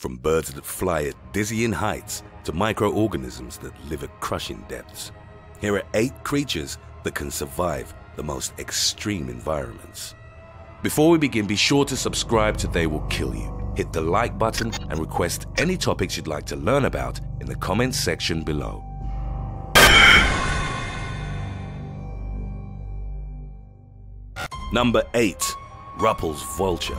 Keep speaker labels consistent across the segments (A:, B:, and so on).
A: from birds that fly at dizzying heights to microorganisms that live at crushing depths. Here are 8 creatures that can survive the most extreme environments. Before we begin, be sure to subscribe to They Will Kill You. Hit the like button and request any topics you'd like to learn about in the comments section below. Number 8. Ruppell's vulture.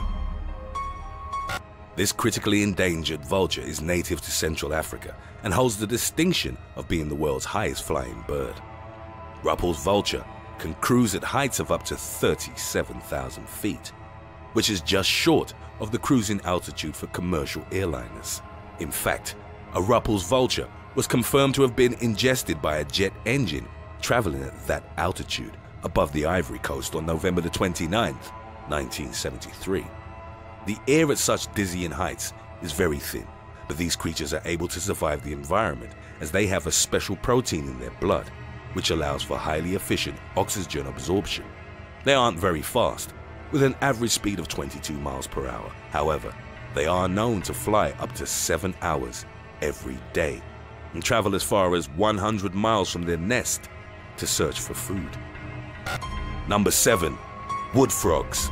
A: This critically endangered vulture is native to Central Africa and holds the distinction of being the world's highest flying bird. Ruppell's vulture can cruise at heights of up to 37,000 feet, which is just short of the cruising altitude for commercial airliners. In fact, a Ruppell's vulture was confirmed to have been ingested by a jet engine traveling at that altitude above the Ivory Coast on November the 29th, 1973. The air at such dizzying heights is very thin, but these creatures are able to survive the environment as they have a special protein in their blood, which allows for highly efficient oxygen absorption. They aren't very fast, with an average speed of 22 miles per hour. However, they are known to fly up to 7 hours every day and travel as far as 100 miles from their nest to search for food. Number 7. Wood frogs.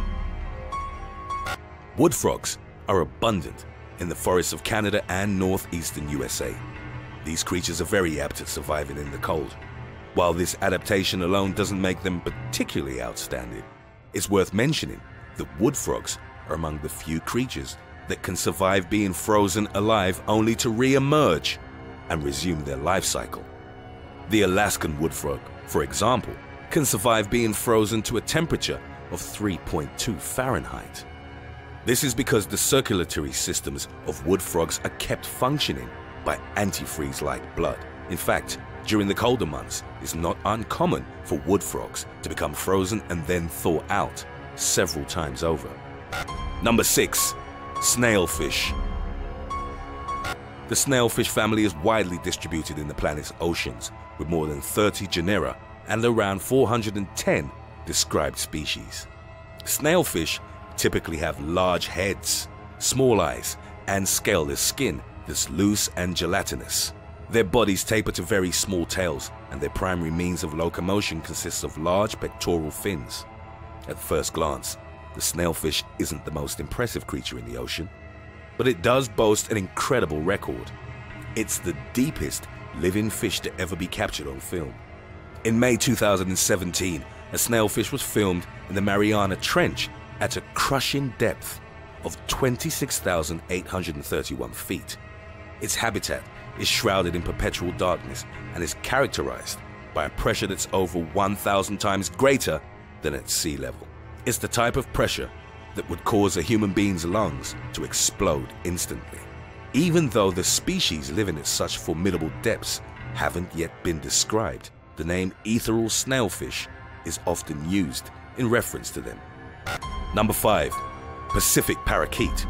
A: Wood frogs are abundant in the forests of Canada and northeastern USA. These creatures are very apt at surviving in the cold. While this adaptation alone doesn't make them particularly outstanding, it's worth mentioning that wood frogs are among the few creatures that can survive being frozen alive only to re-emerge and resume their life cycle. The Alaskan wood frog, for example, can survive being frozen to a temperature of 3.2 Fahrenheit. This is because the circulatory systems of wood frogs are kept functioning by antifreeze-like blood. In fact, during the colder months, it's not uncommon for wood frogs to become frozen and then thaw out several times over. Number 6. Snailfish. The snailfish family is widely distributed in the planet's oceans, with more than 30 genera and around 410 described species. Snailfish typically have large heads, small eyes, and scaleless skin that's loose and gelatinous. Their bodies taper to very small tails, and their primary means of locomotion consists of large pectoral fins. At first glance, the snailfish isn't the most impressive creature in the ocean, but it does boast an incredible record. It's the deepest living fish to ever be captured on film. In May 2017, a snailfish was filmed in the Mariana Trench at a crushing depth of 26,831 feet. Its habitat is shrouded in perpetual darkness and is characterized by a pressure that's over 1,000 times greater than at sea level. It's the type of pressure that would cause a human being's lungs to explode instantly. Even though the species living at such formidable depths haven't yet been described, the name ethereal snailfish is often used in reference to them. Number 5. Pacific parakeet.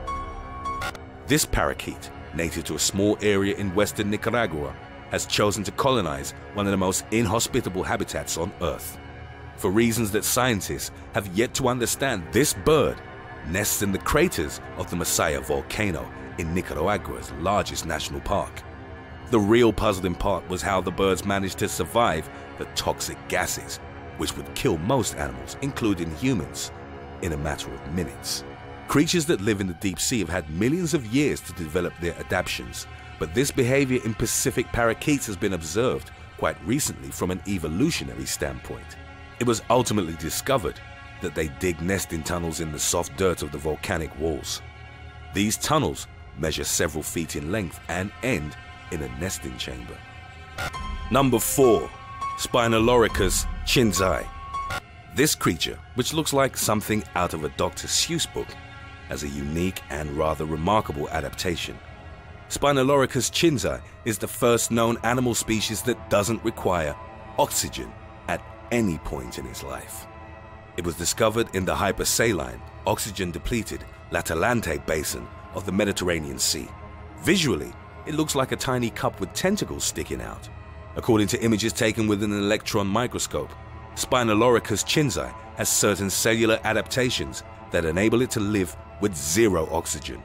A: This parakeet, native to a small area in western Nicaragua, has chosen to colonize one of the most inhospitable habitats on Earth. For reasons that scientists have yet to understand, this bird nests in the craters of the Masaya volcano in Nicaragua's largest national park. The real puzzling part was how the birds managed to survive the toxic gases, which would kill most animals, including humans, in a matter of minutes. Creatures that live in the deep sea have had millions of years to develop their adaptations, but this behavior in Pacific parakeets has been observed quite recently from an evolutionary standpoint. It was ultimately discovered that they dig nesting tunnels in the soft dirt of the volcanic walls. These tunnels measure several feet in length and end in a nesting chamber. Number 4. SPINOLORICUS CINZIAE. This creature, which looks like something out of a Dr. Seuss book, has a unique and rather remarkable adaptation. SPINOLORICUS CINZIAE is the first known animal species that doesn't require oxygen at any point in its life. It was discovered in the HYPERSALINE, oxygen-depleted LATALANTE basin of the Mediterranean Sea. Visually, it looks like a tiny cup with tentacles sticking out. According to images taken with an electron microscope, SPINOLORICUS CINZIAE has certain cellular adaptations that enable it to live with zero oxygen.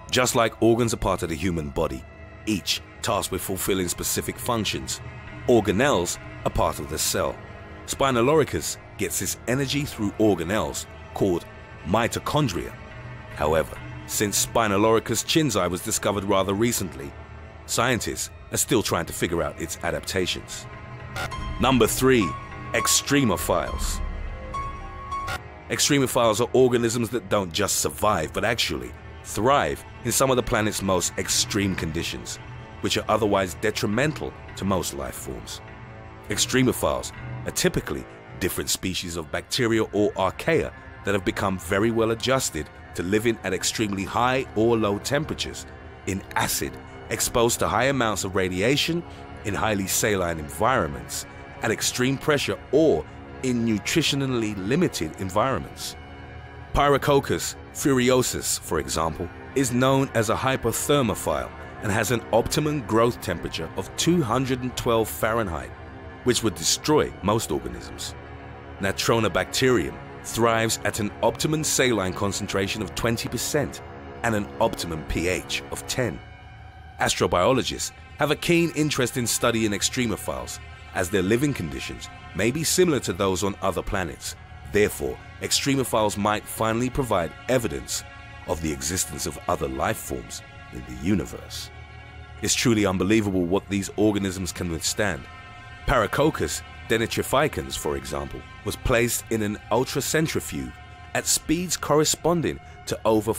A: Just like organs are part of the human body, each tasked with fulfilling specific functions, organelles are part of the cell. SPINOLORICUS gets its energy through organelles called mitochondria. However, since SPINOLORICUS CINZIAE was discovered rather recently, scientists are still trying to figure out its adaptations. Number 3. Extremophiles. Extremophiles are organisms that don't just survive but actually thrive in some of the planet's most extreme conditions, which are otherwise detrimental to most life forms. Extremophiles are typically different species of bacteria or archaea that have become very well adjusted to living at extremely high or low temperatures, in acid, exposed to high amounts of radiation, in highly saline environments, at extreme pressure, or in nutritionally limited environments. Pyrococcus furiosus, for example, is known as a hyperthermophile and has an optimum growth temperature of 212 Fahrenheit, which would destroy most organisms. Natronobacterium thrives at an optimum saline concentration of 20% and an optimum pH of 10. Astrobiologists have a keen interest in studying extremophiles, as their living conditions may be similar to those on other planets. Therefore, extremophiles might finally provide evidence of the existence of other life forms in the universe. It's truly unbelievable what these organisms can withstand. Pyrococcus denitrificans, for example, was placed in an ultracentrifuge at speeds corresponding to over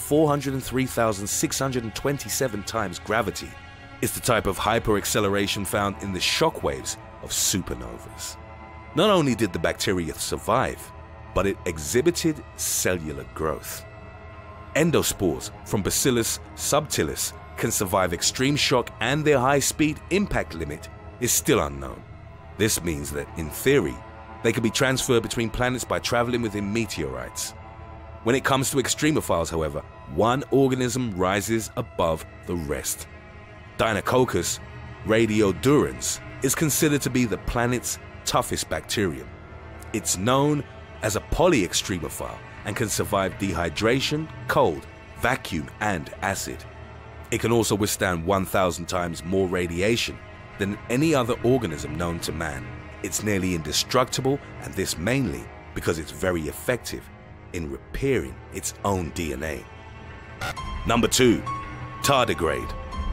A: 403,627 times gravity. It's the type of hyperacceleration found in the shock waves of supernovas. Not only did the bacteria survive, but it exhibited cellular growth. Endospores from Bacillus subtilis can survive extreme shock, and their high-speed impact limit is still unknown. This means that, in theory, they can be transferred between planets by traveling within meteorites. When it comes to extremophiles, however, one organism rises above the rest. DEINOCOCCUS RADIODURANS is considered to be the planet's toughest bacterium. It's known as a polyextremophile and can survive dehydration, cold, vacuum, and acid. It can also withstand 1,000 times more radiation than any other organism known to man. It's nearly indestructible, and this mainly because it's very effective in repairing its own DNA. Number 2. Tardigrade.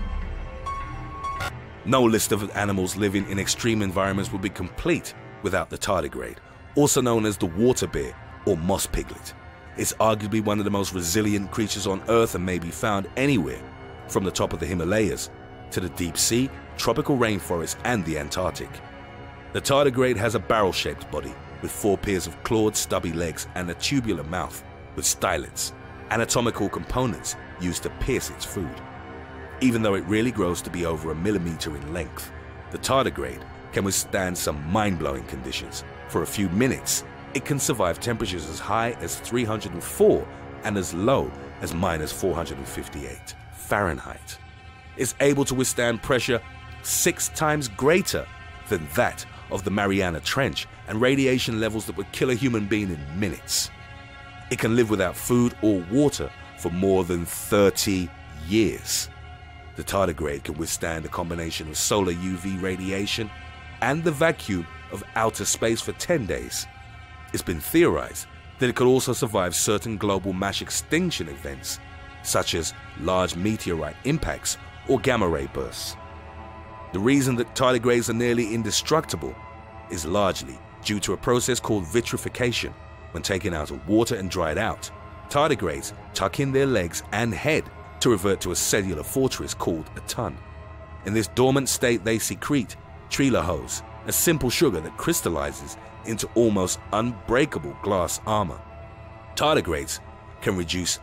A: No list of animals living in extreme environments would be complete without the tardigrade, also known as the water bear or moss piglet. It's arguably one of the most resilient creatures on Earth and may be found anywhere, from the top of the Himalayas to the deep sea, tropical rainforests, and the Antarctic. The tardigrade has a barrel-shaped body with 4 pairs of clawed, stubby legs and a tubular mouth with stylets, anatomical components used to pierce its food. Even though it really grows to be over 1 millimeter in length, the tardigrade can withstand some mind-blowing conditions. For a few minutes, it can survive temperatures as high as 304 and as low as -458 Fahrenheit. It's able to withstand pressure 6 times greater than that of the Mariana Trench and radiation levels that would kill a human being in minutes. It can live without food or water for more than 30 years. The tardigrade can withstand a combination of solar UV radiation and the vacuum of outer space for 10 days. It's been theorized that it could also survive certain global mass extinction events, such as large meteorite impacts or gamma-ray bursts. The reason that tardigrades are nearly indestructible is largely due to a process called vitrification. When taken out of water and dried out, tardigrades tuck in their legs and head to revert to a cellular fortress called a ton. In this dormant state, they secrete trehalose, a simple sugar that crystallizes into almost unbreakable glass armor. Tardigrades can reduce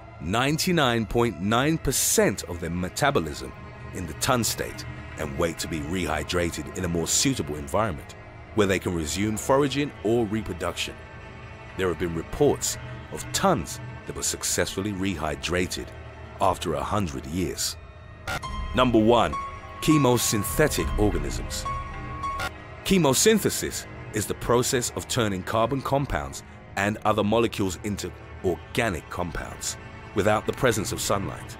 A: 99.9% of their metabolism in the ton state and wait to be rehydrated in a more suitable environment, where they can resume foraging or reproduction. There have been reports of tons that were successfully rehydrated after 100 years. Number 1. Chemosynthetic organisms. Chemosynthesis is the process of turning carbon compounds and other molecules into organic compounds without the presence of sunlight.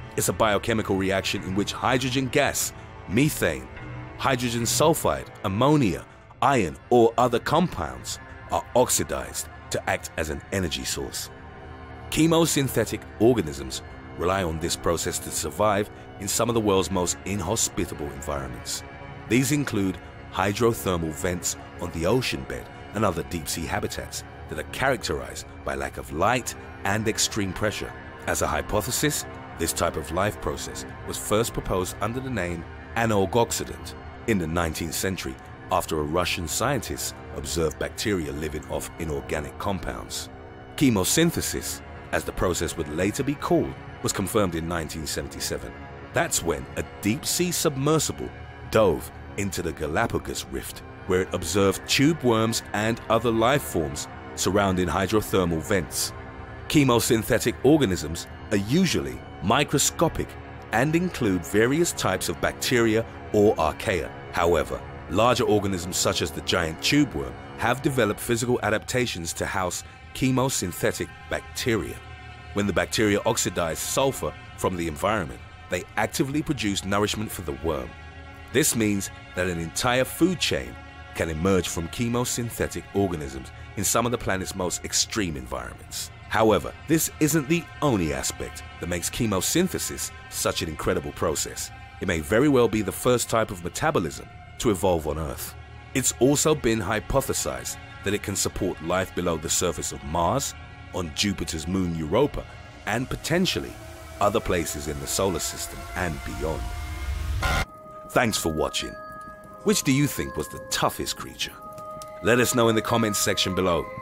A: It's a biochemical reaction in which hydrogen gas, methane, hydrogen sulfide, ammonia, iron, or other compounds are oxidized to act as an energy source. Chemosynthetic organisms rely on this process to survive in some of the world's most inhospitable environments. These include hydrothermal vents on the ocean bed and other deep-sea habitats that are characterized by lack of light and extreme pressure. As a hypothesis, this type of life process was first proposed under the name anorgoxidant in the 19th century after a Russian scientist observed bacteria living off inorganic compounds. Chemosynthesis, as the process would later be called, was confirmed in 1977. That's when a deep-sea submersible dove into the Galapagos Rift, where it observed tube worms and other life forms surrounding hydrothermal vents. Chemosynthetic organisms are usually microscopic and include various types of bacteria or archaea. However, larger organisms such as the giant tube worm have developed physical adaptations to house chemosynthetic bacteria. When the bacteria oxidize sulfur from the environment, they actively produce nourishment for the worm. This means that an entire food chain can emerge from chemosynthetic organisms in some of the planet's most extreme environments. However, this isn't the only aspect that makes chemosynthesis such an incredible process. It may very well be the first type of metabolism to evolve on Earth. It's also been hypothesized that it can support life below the surface of Mars, on Jupiter's moon Europa, and potentially other places in the solar system and beyond. Thanks for watching. Which do you think was the toughest creature? Let us know in the comments section below.